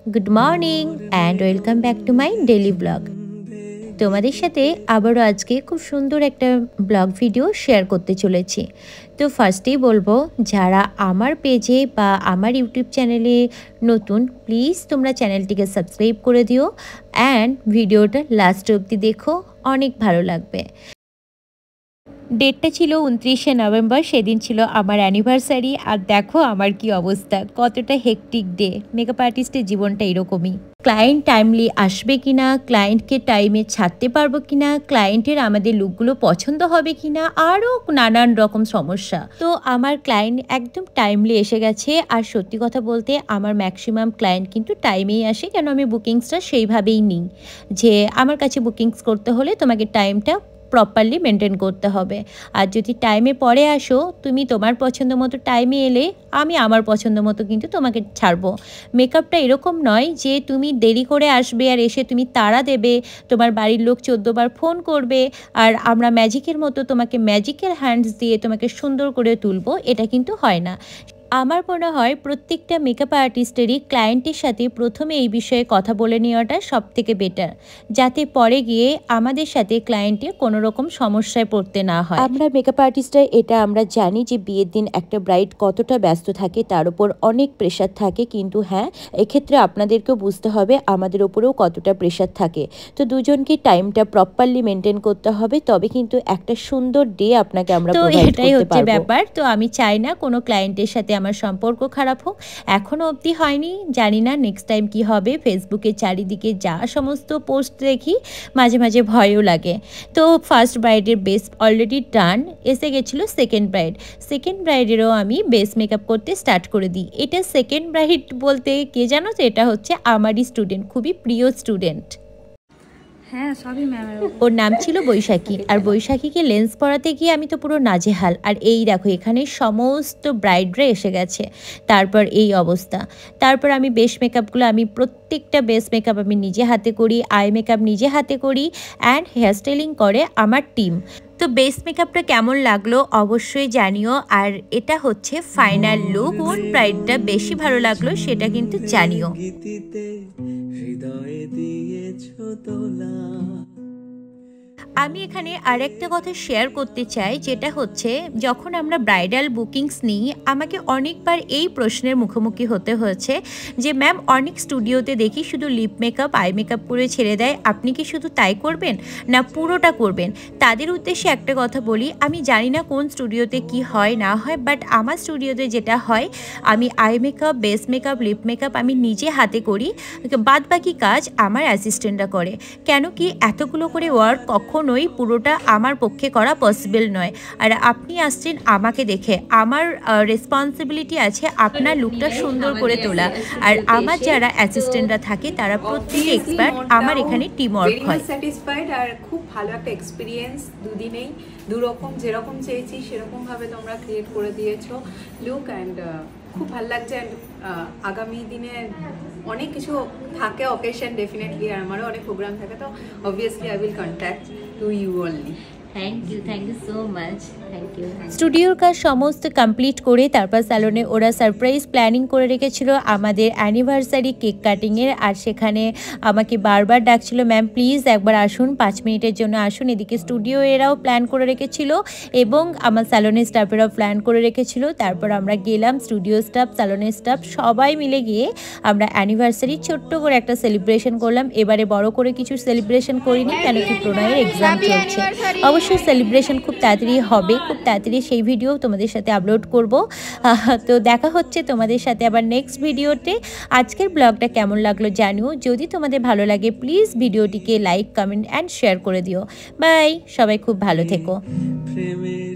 Good morning and welcome back to my daily blog. তোমাদের সাথে আবারও আজকে খুব সুন্দর একটা ব্লগ ভিডিও শেয়ার করতে চলেছি। তো ফার্স্টেই বলবো, যারা আমার পেজে বা আমার ইউটিউব চ্যানেলে নতুন, প্লিজ তোমরা চ্যানেলটিকে সাবস্ক্রাইব করে দিও অ্যান্ড ভিডিওটা লাস্ট অবধি দেখো, অনেক ভালো লাগবে। ডেটটা ছিল 29শে নভেম্বর, সেদিন ছিল আমার অ্যানিভার্সারি। আর দেখো আমার কি অবস্থা, কতটা হেকটিক ডে। মেকআপ আর্টিস্টের জীবনটা এরকমই। ক্লায়েন্ট টাইমলি আসবে কিনা, ক্লায়েন্টকে টাইমে ছাড়তে পারবো কিনা, ক্লায়েন্টের আমাদের লুকগুলো পছন্দ হবে কিনা, আরও নানান রকম সমস্যা। তো আমার ক্লায়েন্ট একদম টাইমলি এসে গেছে। আর সত্যি কথা বলতে আমার ম্যাক্সিমাম ক্লায়েন্ট কিন্তু টাইমেই আসে, কেন আমি বুকিংসটা সেইভাবেই নিই যে আমার কাছে বুকিংস করতে হলে তোমাকে টাইমটা প্রপারলি মেনটেন করতে হবে। আর যদি টাইমে পরে আসো, তুমি তোমার পছন্দ মতো টাইমে এলে আমি আমার পছন্দ মতো কিন্তু তোমাকে ছাড়বো। মেকআপটা এরকম নয় যে তুমি দেরি করে আসবে আর এসে তুমি তাড়া দেবে, তোমার বাড়ির লোক 14 বার ফোন করবে আর আমরা ম্যাজিকের মতো তোমাকে ম্যাজিক্যাল হ্যান্ডস দিয়ে তোমাকে সুন্দর করে তুলবো, এটা কিন্তু হয় না। আমার মনে হয় প্রত্যেকটা মেকআপ আর্টিস্টেরই ক্লায়েন্টের সাথে প্রথমে এই বিষয়ে কথা বলে নেওয়াটা সবথেকে বেটার, যাতে পরে গিয়ে আমাদের সাথে ক্লায়েন্টের কোনো রকম সমস্যায় পড়তে না হয়। আমরা মেকআপ আর্টিস্টরা এটা আমরা জানি যে বিয়ের দিন একটা ব্রাইড কতটা ব্যস্ত থাকে, তার উপর অনেক প্রেশার থাকে। কিন্তু হ্যাঁ, এক্ষেত্রে আপনাদেরকেও বুঝতে হবে আমাদের ওপরেও কতটা প্রেশার থাকে। তো দুজনকে টাইমটা প্রপারলি মেনটেন করতে হবে, তবে কিন্তু একটা সুন্দর ডে আপনাকে আমরা প্রোভাইড করতে পারবো। তো এটাই হচ্ছে ব্যাপার। তো আমি চাই না কোনো ক্লায়েন্টের সাথে আমার সম্পর্ক খারাপ হোক। এখনও অবধি হয়নি, জানি না নেক্সট টাইম কি হবে। ফেসবুকে চারিদিকে যা সমস্ত পোস্ট দেখি, মাঝে মাঝে ভয়ও লাগে। তো ফার্স্ট ব্রাইডের বেস অলরেডি ডান, এসে গেছিলো সেকেন্ড ব্রাইড। সেকেন্ড ব্রাইডেরও আমি বেস মেকআপ করতে স্টার্ট করে দিই। এটা সেকেন্ড ব্রাইড বলতে কে জানো তো, এটা হচ্ছে আমারই স্টুডেন্ট, খুবই প্রিয় স্টুডেন্ট। হ্যাঁ, সবই ম্যামের। ওর নাম ছিল বৈশাখী। আর বৈশাখীকে লেন্স পরাতে গিয়ে আমি তো পুরো নাজেহাল। আর এই দেখো এখানে সমস্ত ব্রাইডরা এসে গেছে, তারপর এই অবস্থা। তারপর আমি বেস মেকআপগুলো, আমি প্রত্যেকটা বেস মেকআপ আমি নিজে হাতে করি, আই মেকআপ নিজে হাতে করি অ্যান্ড হেয়ার স্টাইলিং করে আমার টিম। তো বেস মেকআপটা কেমন লাগলো অবশ্যই জানিও। আর এটা হচ্ছে ফাইনাল লুক। কোন ব্রাইডটা বেশি ভালো লাগলো সেটা কিন্তু জানিও। আমি এখানে আরেকটা কথা শেয়ার করতে চাই, যেটা হচ্ছে যখন আমরা ব্রাইডাল বুকিংস নিই, আমাকে অনেকবার এই প্রশ্নের মুখোমুখি হতে হয়েছে যে ম্যাম, অনেক স্টুডিওতে দেখি শুধু লিপ মেকআপ আই মেকআপ করে ছেড়ে দেয়, আপনি কি শুধু তাই করবেন না পুরোটা করবেন? তাদের উদ্দেশ্যে একটা কথা বলি, আমি জানি না কোন স্টুডিওতে কি হয় না হয়, বাট আমার স্টুডিওতে যেটা হয়, আমি eye makeup, base makeup, lip makeup আমি নিজে হাতে করি, বাদ বাকি কাজ আমার অ্যাসিস্ট্যান্টরা করে। কেন কি এতগুলো করে ওয়ার্ক কখনোই পুরোটা আমার পক্ষে করা পসিবল নয়। আর আপনি আসছেন আমাকে দেখে, আমার রেসপন্সিবিলিটি আছে আপনার লুকটা সুন্দর করে তোলা। আর আমার যারা অ্যাসিস্ট্যান্টরা থাকে তারা প্রত্যেকে এক্সপার্ট, আমার এখানে টিম ওয়ার্ক হয়। স্যাটিসফাইড আর খুব ভালো একটা এক্সপিরিয়েন্স। দুদিনেই দুরকম, যেরকম চেয়েছি সেরকম ভাবে তোমরা ক্রিয়েট করে দিয়েছো লুক, অ্যান্ড খুব ভালো লাগছে। অ্যান্ড আগামী দিনে অনেক কিছু থাকে অকেশন ডেফিনেটলি, আর আমারও অনেক প্রোগ্রাম থাকে, তো obviously I will contact to you only. Thank you so much, thank you. স্টুডিওর কাজ সমস্ত কমপ্লিট করে তারপর স্যালনে ওরা সারপ্রাইজ প্ল্যানিং করে রেখেছিল আমাদের অ্যানিভার্সারি কেক কাটিংয়ের। আর সেখানে আমাকে বারবার ডাকছিল, ম্যাম প্লিজ একবার আসুন, 5 মিনিটের জন্য আসুন। এদিকে স্টুডিও এরাও প্ল্যান করে রেখেছিল এবং আমার স্যালনের স্টাফেরাও প্ল্যান করে রেখেছিল। তারপর আমরা গেলাম, স্টুডিও স্টাফ, স্যালনের স্টাফ সবাই মিলে গিয়ে আমরা অ্যানিভার্সারি ছোট্ট করে একটা সেলিব্রেশন করলাম। এবারে বড় করে কিছু সেলিব্রেশন করিনি, কেন কি প্রণয়ের এক্সাম চলছে। অবশ্যই সেলিব্রেশন খুব তাড়াতাড়ি হবে, খুব তাড়াতাড়ি সেই ভিডিও তোমাদের সাথে আপলোড করব। তো দেখা হচ্ছে তোমাদের সাথে আবার নেক্সট ভিডিওতে। আজকের ব্লগটা কেমন লাগলো জানিও, যদি তোমাদের ভালো লাগে প্লিজ ভিডিওটিকে লাইক, কমেন্ট অ্যান্ড শেয়ার করে দিও। বাই, সবাই খুব ভালো থেকো।